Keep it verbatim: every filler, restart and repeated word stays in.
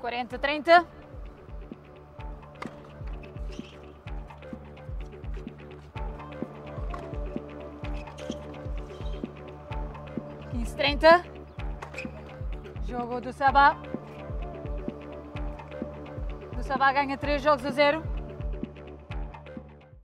quarenta, trinta. quinze, trinta. Jogo do Sabá. Do Sabá ganha três jogos a zero.